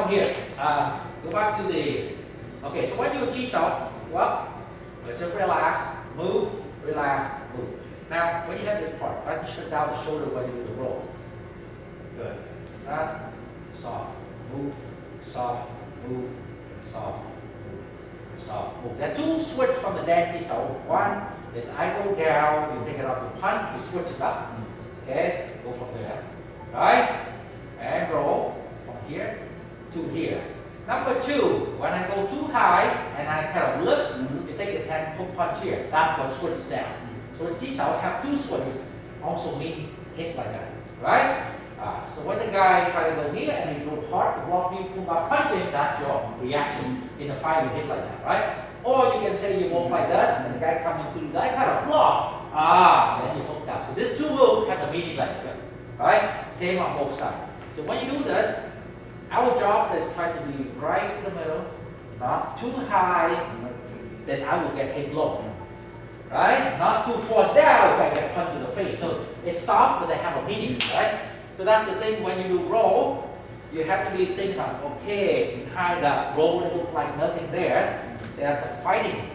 here, go back to the, okay, so when you G sharp, well, let's just relax, move, relax, move. Now, when you have this part, try to shut down the shoulder when you do the roll. Good. That, soft, move, soft, move, soft, move, soft, move. There are two switch from the Dan G sharp. One is I go down, you take it off the punch, you switch it up. Okay, go from there. Right? And roll from here to here. Number two, when I go too high and I kind of lift, you take the hand, pull punch here. That will switch down. So G sharp have two switches, also mean hit like that. Right? So when the guy try to go here and he go hard to block you, pull back punching, that's your reaction in the fight, you hit like that. Right? Or you can say you walk like this and the guy coming through that kind of block. Then you hook down. So these two moves have the meaning like that. Right? Same on both sides. So when you do this, our job is try to be right in the middle, not too high, then I will get hit low. Right? Not too far down, I get punched in the face. So it's soft, but they have a meaning, right? So that's the thing when you do roll, you have to be thinking about, okay, behind that roll it looks like nothing there. There's the fighting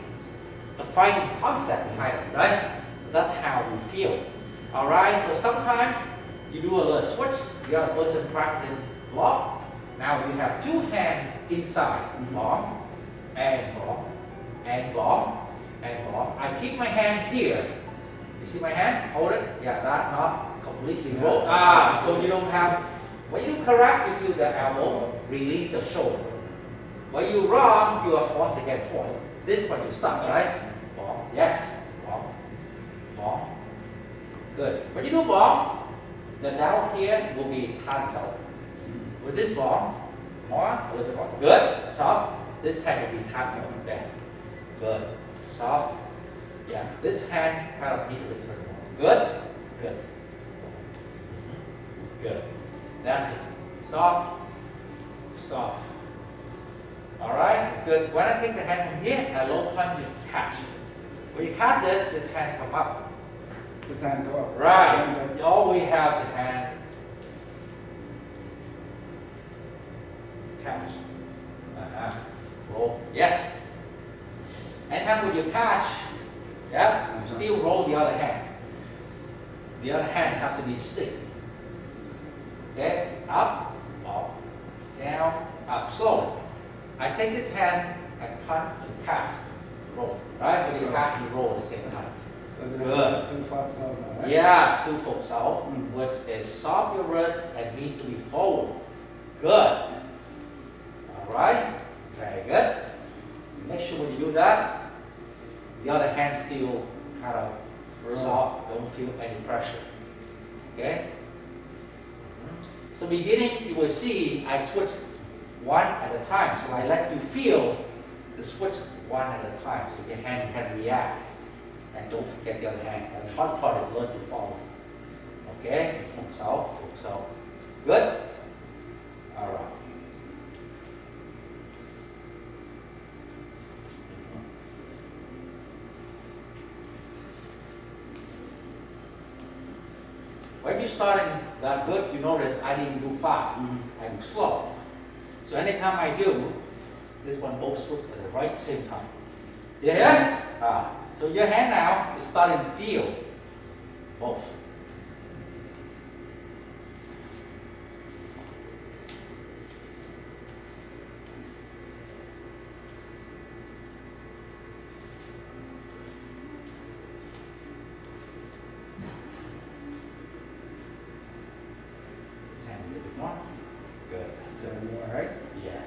concept behind it, right? That's how you feel. Alright, so sometimes you do a little switch, the other person practicing block. Now you have two hands inside, block, and block, and block, and block. I keep my hand here. You see my hand? Hold it. Yeah, that not completely roll. So you don't have, when you do correct, you feel the elbow, release the shoulder. When you wrong, you are forced against force. This is when you stop, right? Block. Yes. Block. Block. Good. When you do block, the down here will be cancelled. With this block, more, a little bit more. Good. Soft. This hand will be cancelled. There. Good. Soft. Yeah. This hand kind of need to return more. Good. Good. Good. That's it. Soft. Soft. Alright, it's good. When I take the hand from here, I low punch you catch. When you catch this hand come up. This hand go up. Right. You always have the hand catch. Roll. Yes. Anytime when you catch, yeah, you still roll the other hand. The other hand have to be stick. Okay, up, down, up, slowly. I take this hand and punch and catch, roll. Right? When you catch, you roll at the same time. So good. It's 2 foot so, right? Yeah, 2 foot so, which is soft your wrist and need to be forward. Good. Alright, very good. Make sure when you do that, the other hand still kind of soft, don't feel any pressure. Okay? So beginning, you will see I switch one at a time. So I let you feel the switch one at a time so your hand can react. And don't forget the other hand. And the hard part is learn to follow. Okay? So. Good? Alright. When you're starting that good, you notice I didn't do fast. I do slow. So anytime I do, this one both switch at the right same time. Yeah? So your hand now is starting to feel both. This hand a little bit more. Good. Is that more, right? Yes.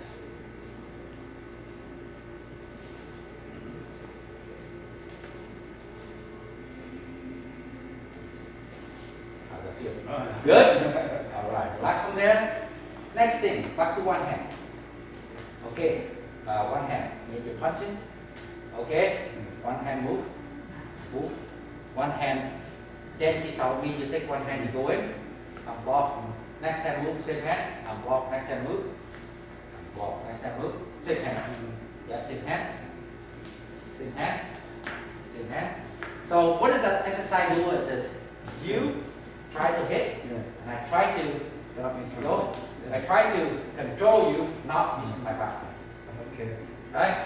How's that feel? Good? Alright, relax from there. Next thing, back to one hand. Okay, one hand. Make your punching. Okay, one hand move. Move. One hand. Then means you take one hand, you go in. Block. Next hand move, same hand. Block. Next hand move. Block. Next hand move. Same hand. Yeah, same hand. Same hand. Same hand. So what does that exercise do? It says you try to hit, and I try to Stop me from go. I try to control you, not using my back. Okay. Right?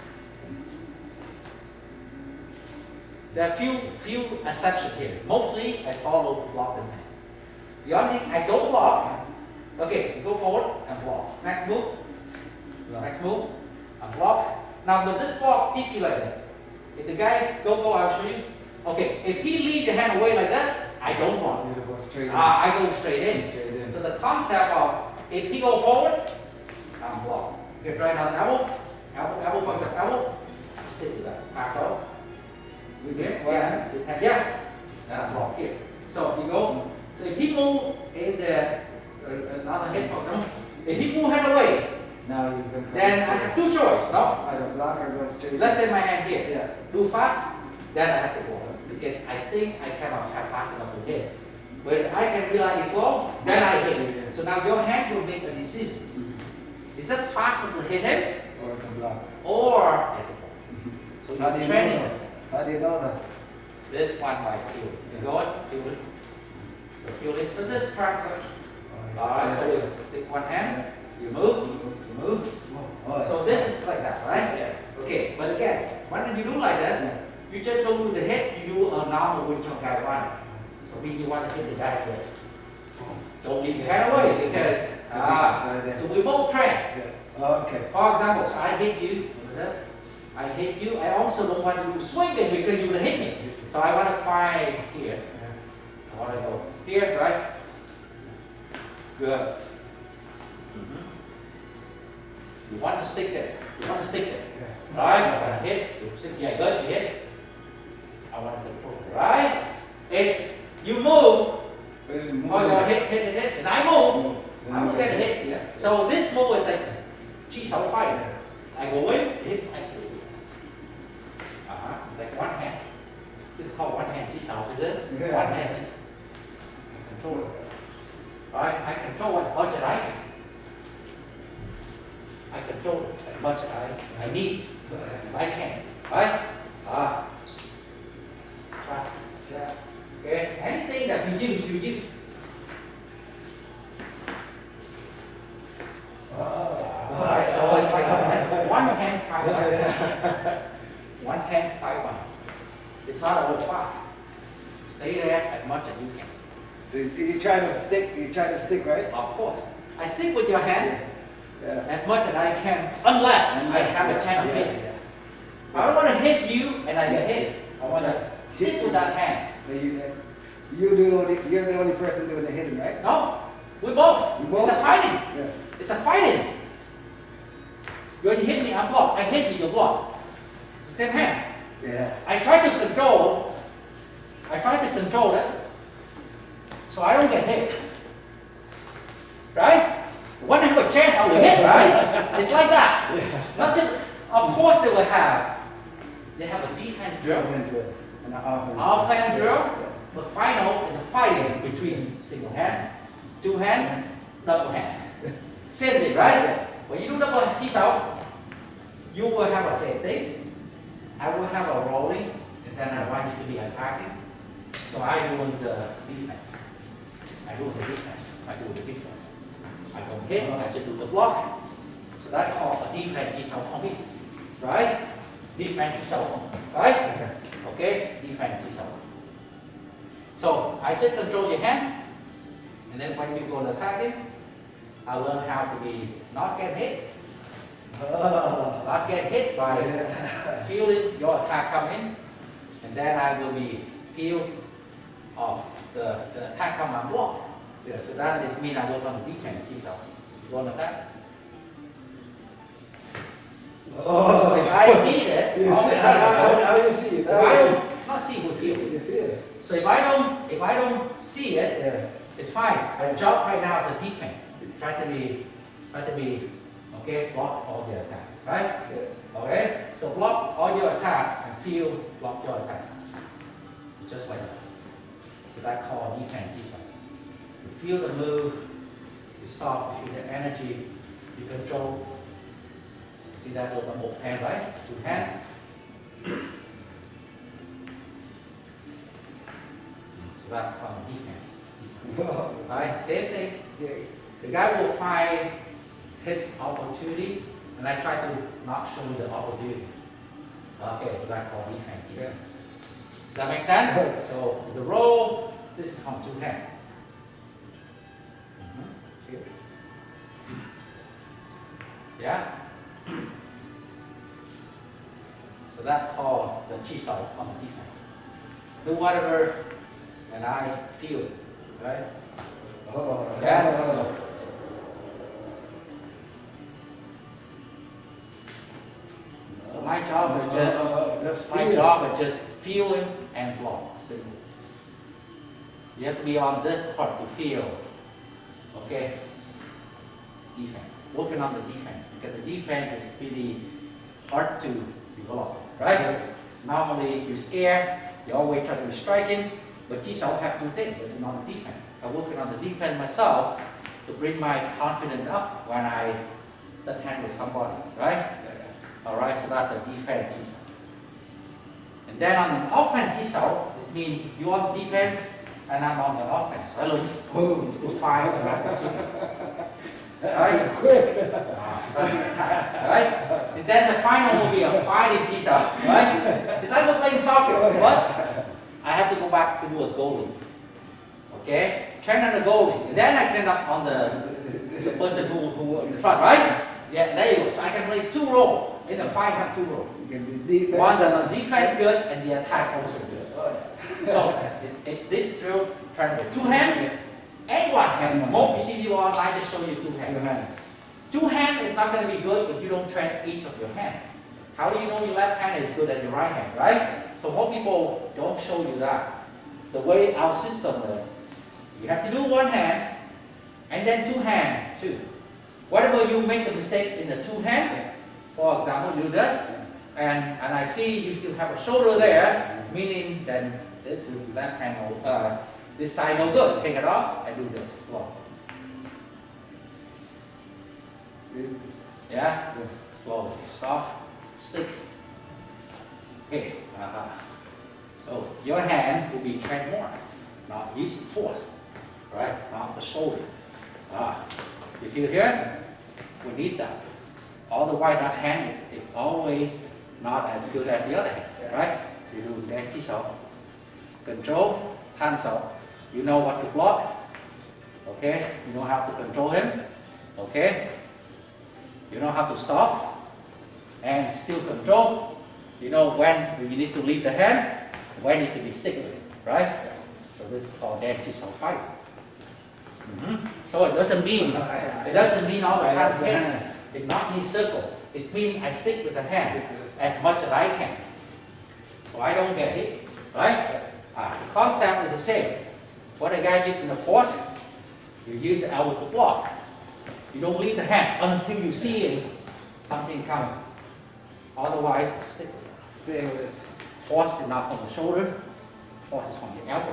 There are few exceptions here. Mostly I follow to block this hand. The only thing I don't block, okay, go forward and block. Next move. Next move. And block. Now with this block, teach you like this. If the guy go, I'll show you. Okay, if he leads the hand away like this, I don't block. You go straight in. I go straight in. Straight in. So the concept of if he go forward, I'm block. Okay, try another elbow. Elbow for example, elbow. Stick with that. Pass out. With this one hand? This hand, yeah. And I block here. So you go. So if he move in the another head, for example, if he move hand away, Now you can come then I straight. have two choices. No. Either block or go straight in. Let's say my hand here. Yeah. Do fast, then I have to block because I think I cannot have fast enough to hit. When I can realize it's slow, then I hit. So now your hand will make a decision. Is it faster to hit him Or to block. or hit the ball? So How do you you train know it. that? How do you know that? This one by feel. You go it, feel it. So feel it. So this practice. Alright, so you stick one hand, you move, Oh, So this is like that, right? Yeah. Okay, but again, when you do like this, you just don't do the hit, you do a normal Wing Chun guy one. So when you want to hit the guy good. Don't leave your hand away because so we both train. Yeah. Okay. For example, so I hit you, look at this. I hit you, I also don't want you to swing it because you're gonna hit me. So I want to find here. I want to go here, right? Good. You want to stick it. You want to stick it. Yeah. Right? I want to hit. You stick, yeah, good, you hit. I want to control it, right? If you move, hit, and I move, I will get a hit. Yeah. So this move is like chi sao fight. I go in, hit, I stay. It's like one hand. This is called one hand chi sao, is it? Yeah. One hand chi sao. I control it. Right? I control it as much as I can. I control it as much as I need. If I can. Right? Right. Yeah. Okay? Anything that you use. Alright, so it's like one hand fight one. One hand fight one. It's not all fast. Stay there as much as you can. So you try to stick. You try to stick, right? Of course. I stick with your hand Yeah. as much as I can, unless I have a chance of hitting. I don't want to hit you and I get hit. I want to stick with that hand. So you're the only person doing the hitting, right? No, we both. You both? It's a fighting. Yeah. It's a fighting. You hit me, I block. I hit you, you block. It's the same hand. Yeah. I try to control it so I don't get hit. Right? When I have a chance, I will hit, right? It's like that. Yeah. Not just, of course they have a defense drill, And the offense. offense drill, Yeah. but final is a fighting between single hand, two hand, double hand. Same thing, right? When you do double chi sao, you will have a same thing. I will have a rolling, and then I want you to be attacking. So I do the defense. I do the defense. I don't hit, I just do the block. So that's called a defense chi sao for me. Right? Defense chi sao. Right? Okay? Defense chi sao. So I just control your hand, and then when you go to attacking, I learn how to be not get hit. Not get hit by feeling your attack come in, and then I will be feel of the attack come and block. Yeah. So that is mean I work on the defense chi sao. You want attack? Oh. If I see it, You always see, see it. how you see it? If I don't not see, we feel. You feel. So if I don't see it, Yeah. it's fine. I job right now is the defense. Try to be, okay, block all your attack, right? Yeah. Okay? So block all your attack and feel block your attack. Just like that. So that called defense chi sao. You feel the move, you soft, you feel the energy, you control. See that's what the một hand, right? Two hand. So that called defense chi sao. Right? Same thing. Yeah. The guy will find his opportunity, and I try to not show the opportunity. Okay, so that's called defense. Yeah. Does that make sense? So it's a roll. This is called two hand. Yeah. So that's called the chisel on the defense. Do whatever, and I feel it, right? Oh, Yeah. So my job is just feeling and block. Simple. You have to be on this part to feel. Okay. Defense. Working on the defense because the defense is pretty hard to develop, right? Yeah. Normally you scare, you always try to be striking, but chisel have two things. It's not the defense. I'm working on the defense myself to bring my confidence up when I touch hand with somebody, right? Alright, so that's the defense chisel. And then on the offense chisel, it means you on defense and I'm on the offense. I look to find an opportunity. Right? Quick. Right? And then the final will be a fighting chisel, right? It's like we're playing soccer. First, I have to go back to do a goalie. Okay? Train on the goalie. And then I can up on the person who in the front, right? Yeah, there you go. So I can play two roles. In the fight, have two roles. You can do defense. One that the defense good and the attack also good. So it did drill trying to two hand and one hand. Most you see you on, I just show you two hand. Two hand is not going to be good if you don't train each of your hand. How do you know your left hand is good than your right hand, right? So most people don't show you that. The way our system is, you have to do one hand and then two hand too. Whatever you make a mistake in the two hand, for example, do this, and I see you still have a shoulder there, meaning then this is left hand, this side no good. Take it off and do this slow. Yeah? Slowly, soft, stick. Okay. So your hand will be trained more, not using force, right? Not the shoulder. You feel here? We need that. Otherwise, that hand is always not as good as the other hand, right? So you do that chisel, control, cancel. You know what to block, okay? You know how to control him, okay? You know how to soft and still control. You know when you need to leave the hand, when you need to be stick with it, right? So this is called that chisel fight. So it doesn't mean all the time hit. It not mean circle. It means I stick with the hand as much as I can. So I don't get hit, right? The concept is the same. What a guy uses in the force, you use the elbow to block. You don't leave the hand until you see something coming. Otherwise, stick with it. Stay with it. Force is not from the shoulder, force is from the elbow.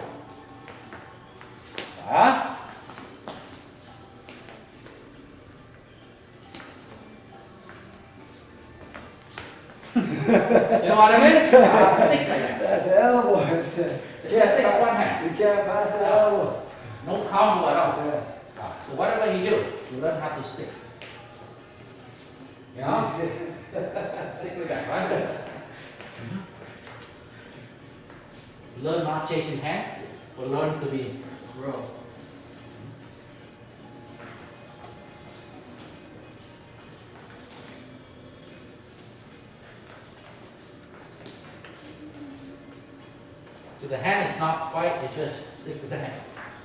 You know what I mean? Stick like that. That's the elbow. It's just stick one hand. You can't pass the elbow. No combo at all. Yeah. So whatever you do, you learn how to stick. You know? Stick with that, right? Learn not chasing hand, but learn to be grow. So the hand is not fight, you just stick with the hand.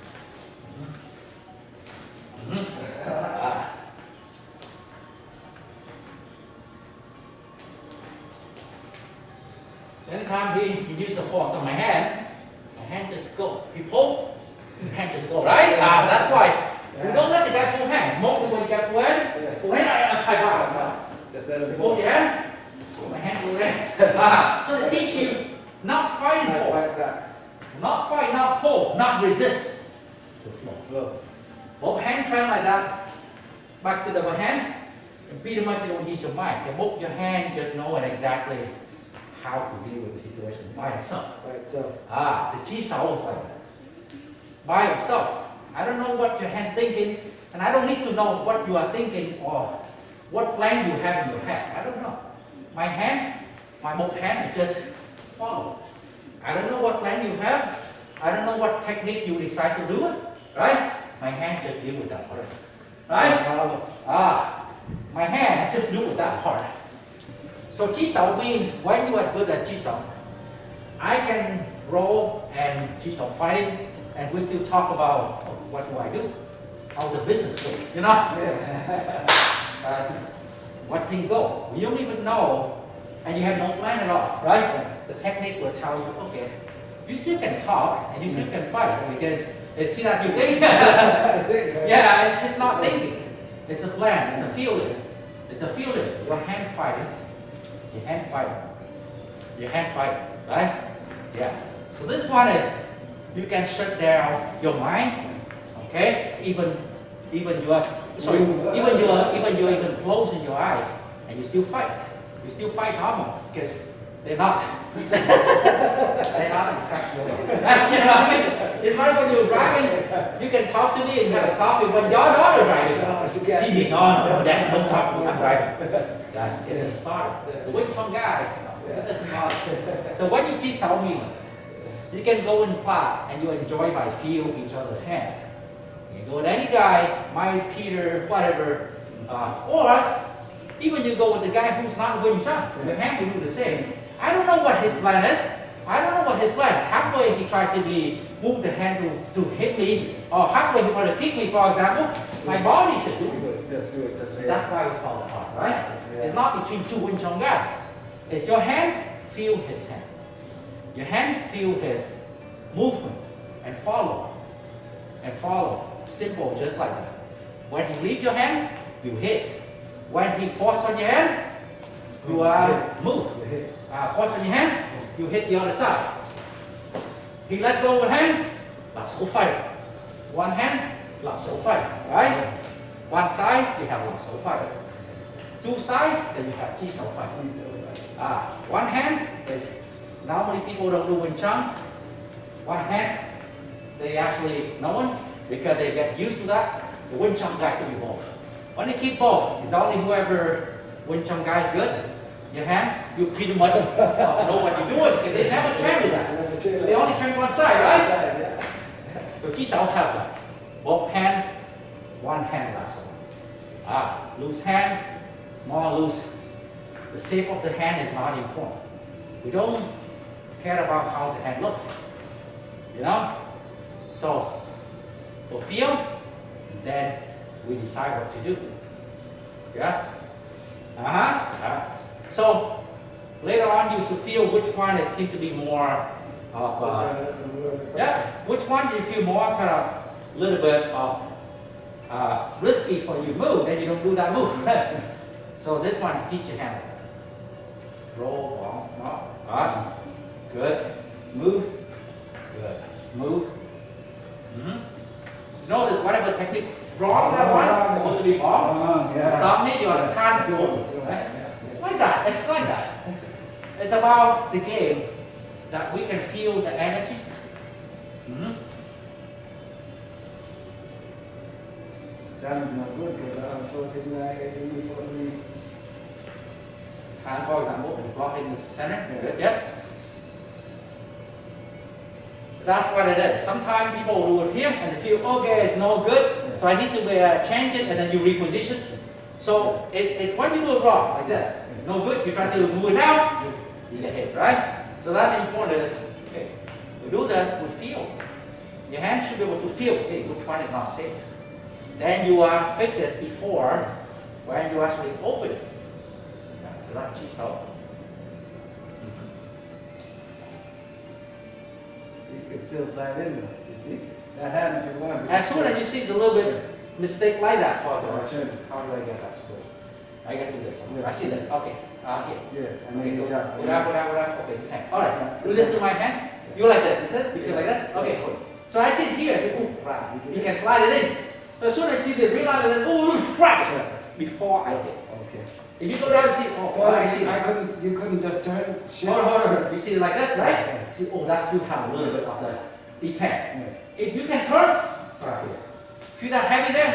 So anytime he uses the force on my hand just go. He pull, the hand just go, right? That's why we don't let the guy pull hand. Mostly when you get pull hand, I fight out. Just let him Pull go. your hand, pull my hand pull there. So they teach you not fighting Not force. fight back. Not fight, not pull, not resist. To flow. Flow. Both hand train like that. Back to the hand. And pretty much you don't use your mind. You both your hand just know exactly how to deal with the situation by itself. By itself. The chisel is like that. By itself. I don't know what your hand thinking. And I don't need to know what you are thinking or what plan you have in your head. I don't know. My hand, my both hands just follow. I don't know what plan you have. I don't know what technique you decide to do it. Right? My hand just deal with that part. Right? My hand just do with that part. So Chi Sao means when you are good at Chi Sao, I can roll and Chi Sao fighting, and we still talk about what do I do, how the business goes, you know? What thing go? You don't even know, and you have no plan at all, right? The technique will tell you, okay, you still can talk and you still can fight because it's still not you think. Yeah, it's not thinking. It's a plan. It's a feeling. It's a feeling. Your hand fighting. Your hand fighting. Your hand fighting, right? Yeah. So this one is you can shut down your mind. Okay. Even you're closing your eyes and you still fight. You still fight normal because they're not. They're not infectious. You know what I mean? It's like when you're driving, you can talk to me and have a coffee when your daughter driving. See me, no, Dad, don't talk to me, I'm driving. That gets me started. The Wing Chun guy, it doesn't matter. So when you teach Sao Mi, you can go in class and you enjoy by feel each other's hand. You go with any guy, Mike, Peter, whatever, or even you go with the guy who's not Wing Chun, your hand will do the same. I don't know what his plan is. I don't know what his plan. Halfway he tried to move the hand to hit me, or halfway he wanted to kick me, for example. My body to do it. Let's do it. That's why we call it art, right? It's not between two Wing Chun guys. It's your hand, feel his hand. Your hand, feel his movement, and follow. And follow. Simple, just like that. When he leaves your hand, you hit. When he forces on your hand, you move. Force on your hand, you hit the other side. He let go of one hand, lap so fight. One hand, lap so fight. Right? One side, you have lap so fight. Two sides, then you have Chi Sao fight. One hand is, normally people don't do Wing Chun. One hand, they actually know it because they get used to that. The Wing Chun guy to be both. When they keep both, it's only whoever Wing Chun guy is good. Your hand, you pretty much know what you're doing because they never train with that. They only train one side, right? But Chi Sao have that. Both hand, one hand last. Loose hand, small loose. The shape of the hand is not important. We don't care about how the hand looks. You know? So, we feel, then we decide what to do. Yes? So, later on you should feel which one seems to be more which one do you feel more kind of a little bit of risky for you move, then you don't do that move. So this one, teach your hand. Roll, ball, good. Move, good. Move. So notice whatever technique, wrong that one, supposed to be wrong. Stop me, you're a can't go. Right? It's like that, it's like that. It's about the game that we can feel the energy. That is not good because so it's supposed to be. For example, block in the center. Yeah. That's what it is. Sometimes people do it here and they feel, okay, it's no good, so I need to change it, and then you reposition. So it's when you do it wrong, like this, no good, you try to move it down, you get hit, right? So that's important is, okay, we do this, we feel. Your hand should be able to feel, okay, which one is not safe. Then you fix it before when you actually open it. So that's Chi Sao. You can still slide in there, you see? That hand if you want. As soon as you see it's a little bit mistake like that, for example, how do I get that support? I get to this one. I see that. Okay. Here. Yeah, and then you jump. Okay, this hand. Alright. Do this to my hand. You like this, is it? You feel like this? Okay, cool. So I sit here. You can slide it in. As soon as I see the real line, then before I hit. Okay. If you go down and see, oh, So I see that. you couldn't just turn. Hold on. You see it like this, right? See, oh, that still have a little bit of the depend. If you can turn, right here. Feel that heavy there?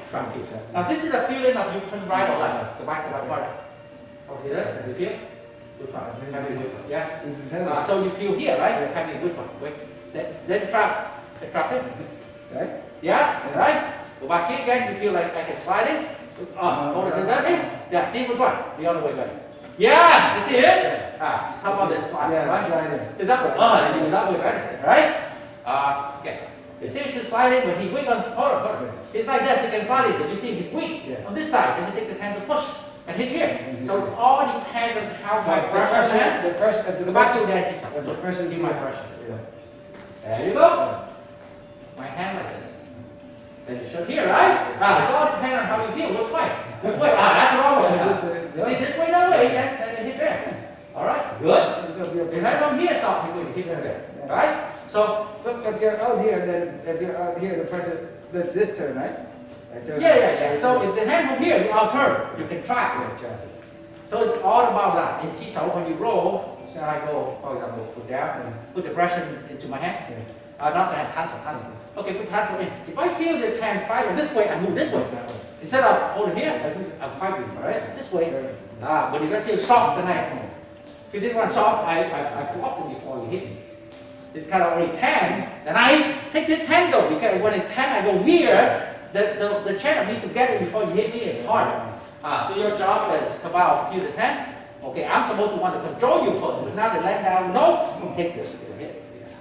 Trap feel. Now this is a feeling of you turn right or left. Go back to that part. Okay, there. You feel? Good one. Heavy good one. Yeah. This is heavy. So you feel here, right? Yeah. Heavy good one. Wait. Then trap. The trap it. Right? Yes. Yeah. Right. Go back here again. You feel like it's sliding. Hold it that way. Yeah. See good one. The other way back. Yes. You see it? Yeah. How about this slide? Yeah, Right? sliding. That's then you do that way better. Right? Okay. You see it's sliding when he wiggles. Hold on. It's like this. You can slide it, but you think he wiggle on this side, and you take the hand to push and hit here. So it all depends on how So my pressure is. the pressure, The back to that. the pressure is See my pressure. Yeah. There you go. My hand like this. And you should here, right? It all depends on how you feel. Which way? Which way? That's the wrong way. This way. You see this way, that way, then hit there. All right. Good. If I come here, soft, you hit there. Right? So if you're out here, then if you're out here, the pressure, this turn, right? yeah. So if the hand from here, you out turn, you can track. So it's all about that. In T-Sao, when you roll, so I go, for example, put down, put the pressure into my hand. Not the hand, tansel. Okay, put tansel in. If I feel this hand fighting this way, I move this way. Instead of holding here, I'm fighting, right? This way. But if I say soft, then I come. If you didn't want soft, I block it before you hit me. It's kind of only 10, then I take this handle, because when it's 10, I go here, the chain of me to get it before you hit me is harder. So your job is about feel the 10. Okay, I'm supposed to want to control you first, but now the land down, no, take this, hit.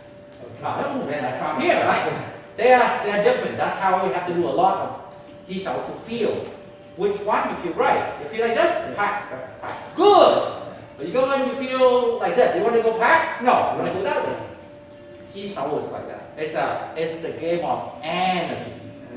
Then I come here, right? They are different. That's how we have to do a lot of T-Sao to feel which one you feel right. You feel like this? Pack. Good. But you go when you feel like this. You want to go pack? No, you want to go that way. T-Sao is like that. It's the game of energy.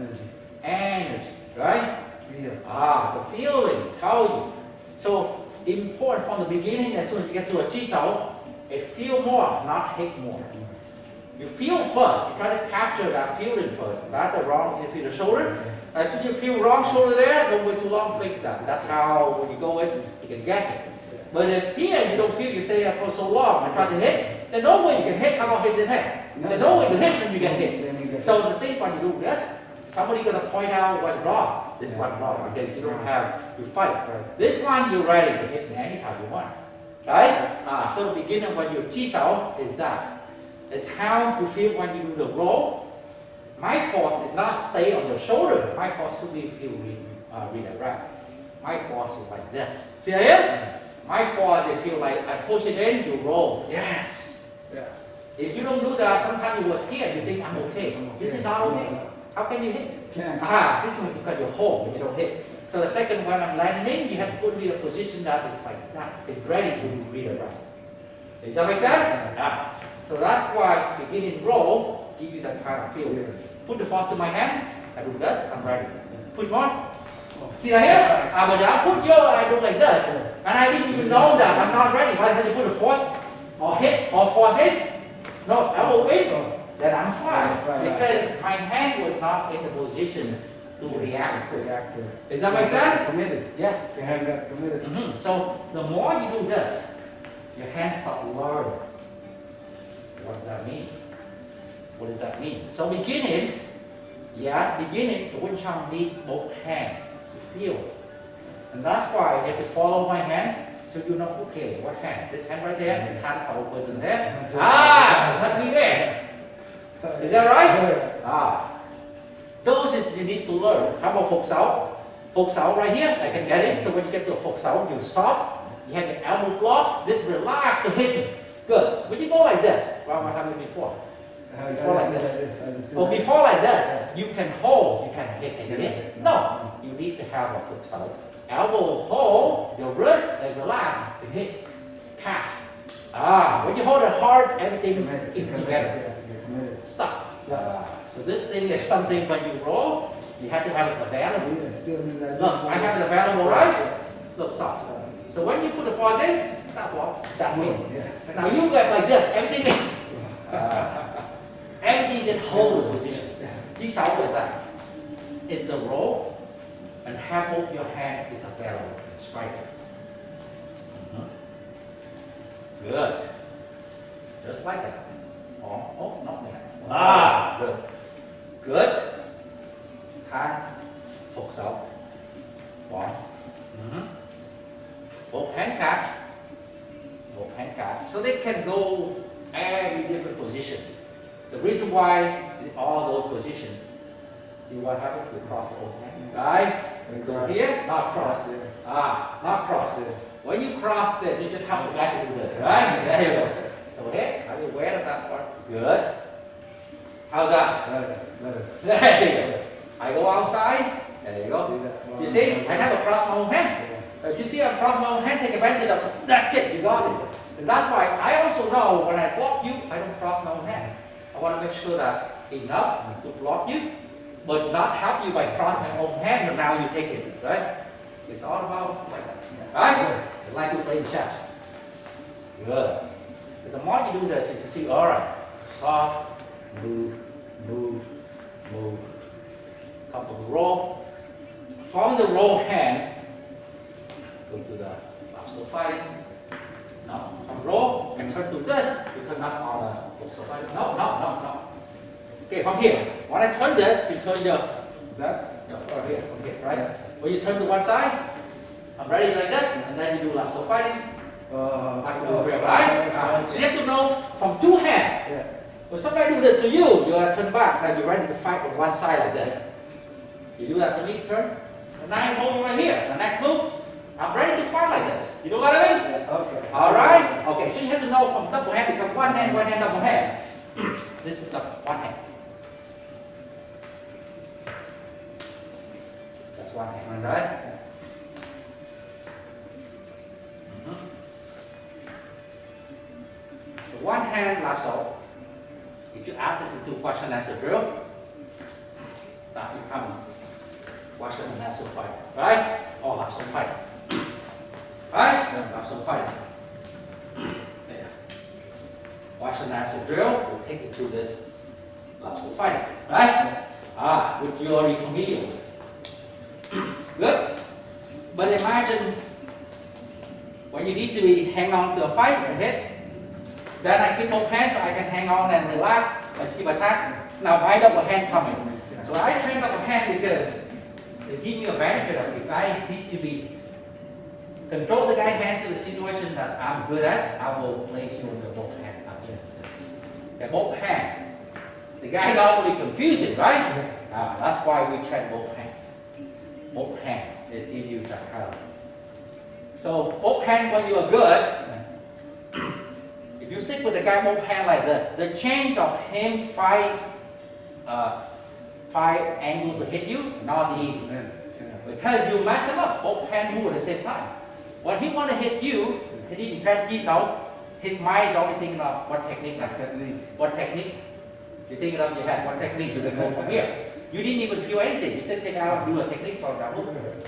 Energy, right? Yeah. The feeling tell you. So important from the beginning. As soon as you get to a T-Sao, it feel more, not hit more. You feel first. You try to capture that feeling first. That's the wrong. You feel the shoulder. As soon as you feel wrong shoulder there, don't wait too long. Fix that. That's how when you go in, you can get it. But if here you don't feel you stay there for so long and try to hit, then no way you can hit. How about hit the head? There's no way to hit when you get hit. So the thing when you do this, somebody gonna point out what's wrong. This one wrong because you don't have you fight. This one you're ready to hit me anytime you want. Right? So the beginning when you T-Sao is that. It's how you feel when you do the roll. My force is not stay on your shoulder. My force should be feel redirect. My force is like this. See it? My force is feel like I push it in, you roll. Yes. Yeah. If you don't do that, sometimes you was here, you think I'm okay. This is not okay. How can you hit? This one because you hold, but you don't hit. So the second one I'm landing in, you have to put me in a position that is like that. It's ready to redirect. Does that make sense? So that's why beginning roll give you that kind of feel. Put the force in my hand, I do this, I'm ready. Push more. See right here? But I put I do like this. And I didn't even know that I'm not ready. By the time you put the force or hit or force in, no, elbow in, then I'm fine. Because my hand was not in the position to react to it. Does that make sense? Committed. Yes. Your hand got committed. So the more you do this, your hands start learning. What does that mean? What does that mean? So beginning, the Wing Chun need both hands to feel. And that's why you have to follow my hand so you know, okay, what hand? This hand right there, the Tansel person there. Let me there. Is that right? Those is you need to learn. How about Phục Sáu? Phục Sáu right here, I can get it. So when you get to a Phục Sáu, you're soft. You have your elbow block. This relax to hit me. Good. When you go like this, well, what happened before? Before like this. Well, before like this, you can hold, you can hit and hit. No, you need to have a Phục Sáu. Elbow hold, your wrist, and relax, and hit, catch. When you hold it hard, everything in together. Stop. So this thing is something when you roll, you have to have it available. Look, I have it available, right? Look, soft. So when you put the force in, that block, that way. Now you get like this, everything everything just hold the position. T-Sao is that. It's the roll, and have both your hand is available. Strike it. Good. Just like that. Not that. Good. Good. Hand. Phục xấu. One. Both hand catch. Both hand catch. So they can go every different position. The reason why all those positions, see what happens? You cross both hands. Right? You go here, not cross. Not cross. When you cross it, you just have the guy to do this. Right? There you go. Okay? Are you aware of that part? Good. How's that? Better. There you go. I go outside. There you go. You see, I never cross my own hand. If you see I cross my own hand, take advantage of it. That's it. You got it. And that's why I also know when I block you, I don't cross my own hand. I want to make sure that enough to block you, but not help you by crossing my own hand, and now you take it. Right? It's all about like that. Right? It's like you play chess. Good. But the more you do this, you can see, all right, soft, move, move, move. Come to the roll. From the roll hand, go to the lobster fighting. No, from roll and turn to this. You turn up on the lobster fighting. No. Okay, from here. When I turn this, you turn your That? from here, right? When you turn to one side, I'm ready like this, and then you do lobster fighting. Back to the rear, right? So you have to know from two hands. Yeah. When somebody do this to you, you are turn back, then you're ready to fight on one side like this. You do that to me, turn. And now I'm holding right here. The next move, I'm ready to fight like this. You know what I mean? Yeah, okay. Alright? Okay, so you have to know from double hand become one hand, double hand. This is the one hand. That's one hand, right? So one hand lap so. If you add it into question and answer drill, that becomes question and answer fight, right? Or lap so fight. Right? Lap so fight. There. Question and answer drill will take you through this lap so fighting, right? Which you're already familiar with. Good. But imagine when you need to hang on to a fight ahead, then I keep both hands so I can hang on and relax and keep attack. Now my double hand coming. So I train double hand because it gives me a benefit of if I need to be control the guy's hand to the situation that I'm good at, I will place you on the both hand. Okay, both hand. The guy normally confusing, right? That's why we train both hand. Both hand. It gives you that kind of. So both hand when you are good. If you stick with the guy both hand like this, the chance of him five angle to hit you, not easy. Because you mess him up, both hand move at the same time. When he want to hit you, he didn't try to out. His mind is only thinking of what technique. What technique? You thinking of your head, what technique you can go from here. You didn't even feel anything. You just take out and do a technique, for example.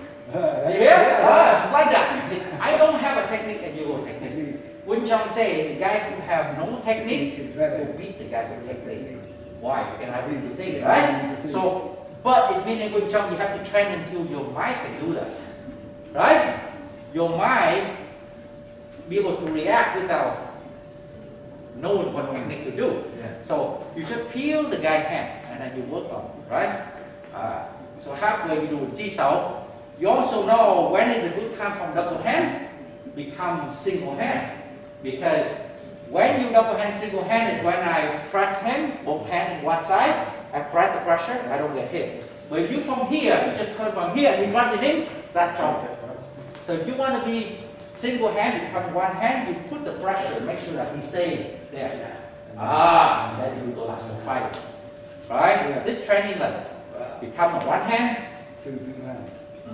It's like that. I don't have a technique and you go technique. Wing Chun say the guy who have no technique will beat the guy with technique. Why? Because I really think it, right? So, but in being in Wing Chun, you have to train until your mind can do that. Right? Your mind be able to react without knowing what technique to do. So you should feel the guy's hand and then you work on it, right? So halfway you do Ji-Sao. You also know when is a good time from double hand become single hand. Because when you double hand single hand is when I press him, both hand on one side, I press the pressure, I don't get hit. But if you from here, you just turn from here and you run it in, that's trouble. So if you want to be single hand, you come one hand, you put the pressure, make sure that he stays there. Then you go like some fight. Right? So this training level. Become a one hand. Two hands.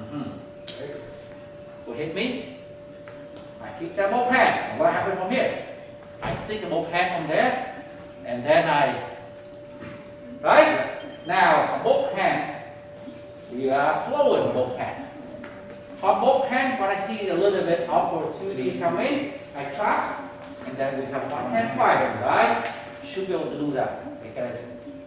Will hit me. I keep that both hand. And what happens from here? I stick the both hand from there, and then right? Now from both hand, we are flowing both hand. From both hand, when I see a little bit opportunity come in, I trap, and then we have one hand fire, right? You should be able to do that because.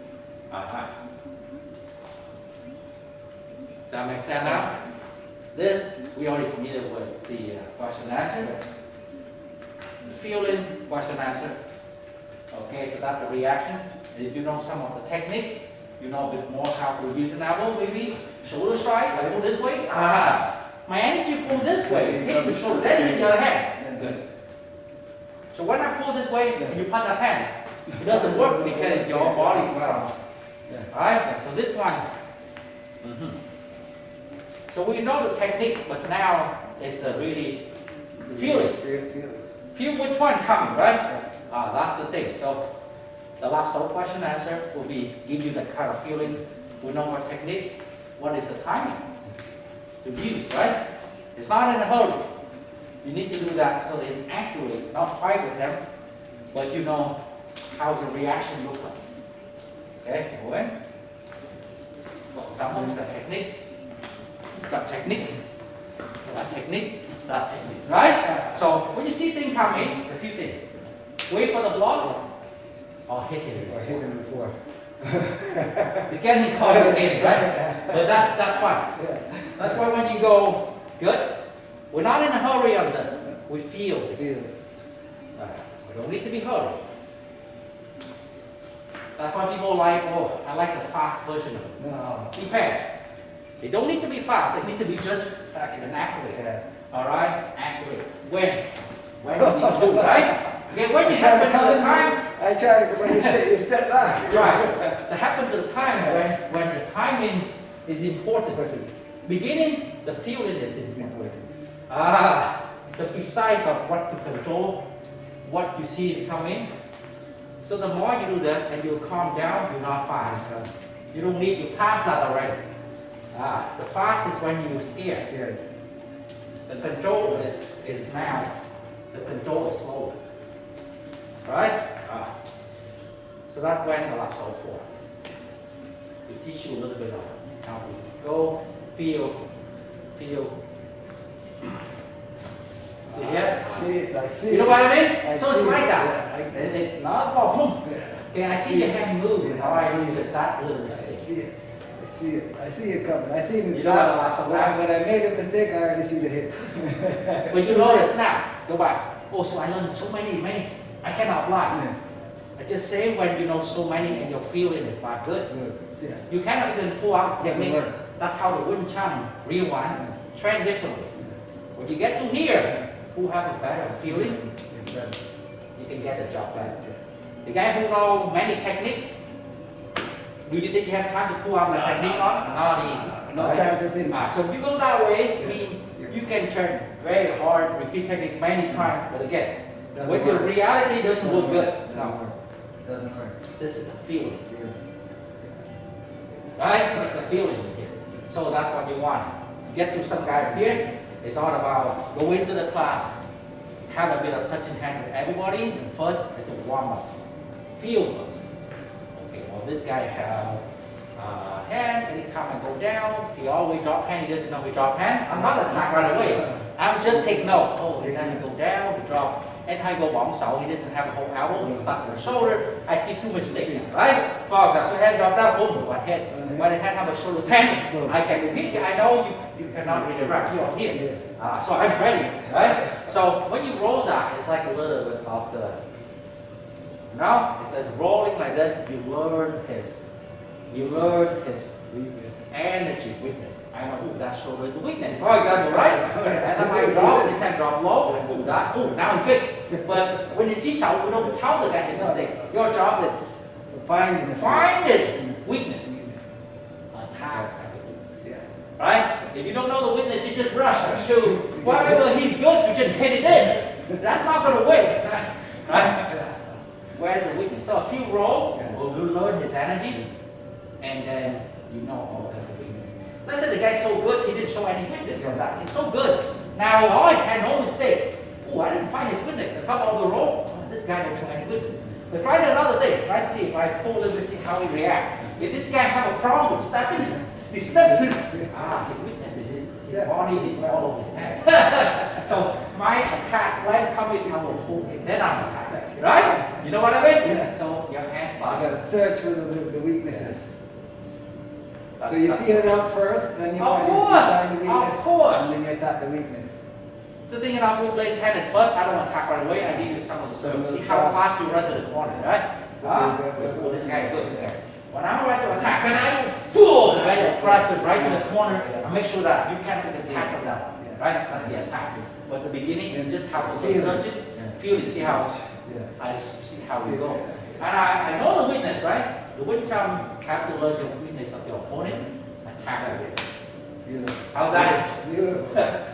Does that make sense now? This, we already familiar with the question and answer. The feeling, question and answer. Okay, so that's the reaction. If you know some of the technique, you know a bit more how to use an elbow maybe, Shoulder strike, I pull this way. My energy pull this way, hit the shoulder, then hit the other hand. Good. So when I pull this way and you put that hand, it doesn't work because your body comes. Alright, so this one. So we know the technique, but now it's really feel it. Feel which one coming, right? That's the thing. So the last question answer will be give you that kind of feeling. We know what technique, what is the timing to use, right? It's not in a hurry. You need to do that so they accurately, not fight with them, but you know how the reaction looks like. Okay, go in. For example, the technique, that technique, that technique, that technique, right? So when you see things come in, a few things. Wait for the block or hit it. Or hit him before. You can't call it again, right? But that's fun. That's why when you go, good, we're not in a hurry on this. We feel it. Feel it. We don't need to be hurried. That's why people like, oh, I like the fast version of it. No. Depends. They don't need to be fast. They need to be just accurate. All right, accurate. When you need to do it, right? Okay, when you happen to the time. I try to, when you step back. Right. That happens to the time when the timing is important. Beginning, the feeling is important. The precise of what to control, what you see is coming. So the more you do that and you calm down, you're not fast. You don't need, you pass that already. The fast is when you're scared. The control is now. The control is slow. Right? So that's when the lapse all for. We teach you a little bit of how to go, feel. See here? See you know what I mean? I so it's like that. Yeah, It's not a problem. Okay, I see your hand move. Yeah, How I I see do it. that little I mistake. see it. I see it. I see it coming. I see it. You know what the last when I make a mistake, I already see the hit. But you notice now, go back. Oh, so I learned so many. I cannot apply. I just say when you know so many and your feeling is not good. Yeah. You cannot even pull out the Doesn't technique. work. That's how the Wing Chun real one train differently. When you get to here, who have a better feeling, It's better. you can get the job done. The guy who know many technique, do you think you have time to pull out the technique on? Not easy. No time to think. So if you go that way, you can train very hard, repeat technique many times, but again, with the reality, it doesn't look good. No. Doesn't work. This is the feeling. Right? It's a feeling here. So that's what you want. You get to some guy here, it's all about go into the class, have a bit of touching hand with everybody, and first it's a warm up. Feel first. Okay, well this guy have hand, anytime I go down, he always drop hand, he doesn't know he drop hand. I'm not attack right away. I'm just take note. Oh, anytime he go down, he drop. Anytime he go bóng sầu, he doesn't have a whole elbow, he stuck in the shoulder. I see two mistakes, right? For example, so hand drop down, boom, one head. When the hand have a shoulder 10, I can repeat, I know you cannot redirect, you are here. So I'm ready, right? So when you roll that, it's like a little bit of the, now it's like rolling like this, you learn his Weakness. energy, weakness. I know, that shoulder is a weakness, for example, right? And then I drop, his hand drop low, and that, now he fixed. But when you teach out, we don't tell the guy his mistake. Your job is find his weakness. Attack the weakness. Right? If you don't know the weakness, you just rush or shoot. Whatever he's good, you just hit it in. That's not going to win. Right? Where's the weakness? So a few roll, we'll learn his energy, and then you know, oh, that's a weakness. Let's say the guy's so good, he didn't show any weakness on that. He's so good. Now, he always had no mistake. Oh, I didn't find his weakness. I come on the roll, oh, this guy didn't show any weakness. But try another thing. Try to see if I pull him to see how he reacts. If this guy have a problem with stepping, he steps in. His weakness is his body didn't follow his hand. So my attack, when coming, I will pull him. Then I'm attacking. Right? You know what I mean? Yeah. So your hand You slide. gotta search for the weaknesses. So you clean it up first, then you find the weakness, of course. and then you attack the weakness. The thing about we play tennis first, I don't attack right away, I give you some of the serve. See how fast you run to the corner, right? Well, this guy good. This guy. When I'm about to attack, then I boom, right, press it right in the corner and make sure that you can't make a tackle down, right? Not the attack. But at the beginning, you just have to search it, feel it, see how I see how we go. And I know the weakness, right? The Wing Chun have to learn the weakness of your opponent, attack it. Beautiful. How's that? Beautiful.